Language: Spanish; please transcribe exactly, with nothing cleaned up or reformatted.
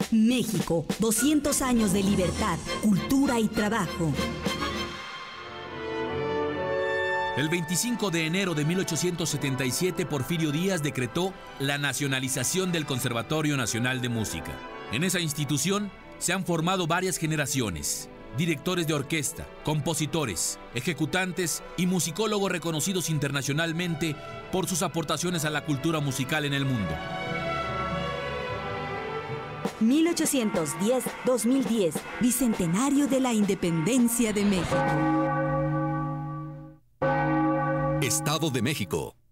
México, doscientos años de libertad, cultura y trabajo. El veinticinco de enero de mil ochocientos setenta y siete, Porfirio Díaz decretó la nacionalización del Conservatorio Nacional de Música. En esa institución se han formado varias generaciones, directores de orquesta, compositores, ejecutantes y musicólogos reconocidos internacionalmente por sus aportaciones a la cultura musical en el mundo. mil ochocientos diez a dos mil diez, Bicentenario de la Independencia de México. Estado de México.